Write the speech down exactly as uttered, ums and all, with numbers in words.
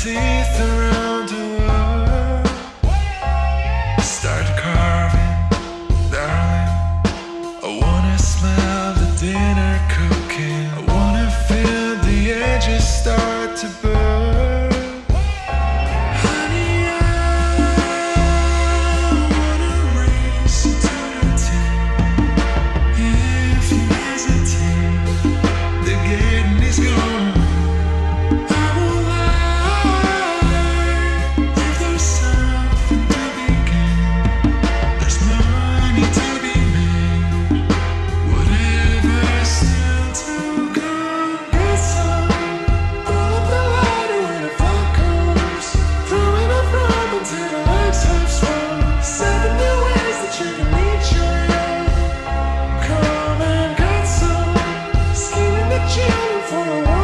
teeth around the world. Start carving, darling. I wanna smell the dinner cooking. I wanna feel the edges start to burn. Honey, I wanna race eternity. If you hesitate, the getting is gone. I will lie if there's something to begin. There's money to be made. Whatever's still to come. Get some. Pull up the ladder when a fall comes. Throwing up from until the legs have swung. Seven new ways that you can meet your own. Come and get some. Skin in the gym for a while.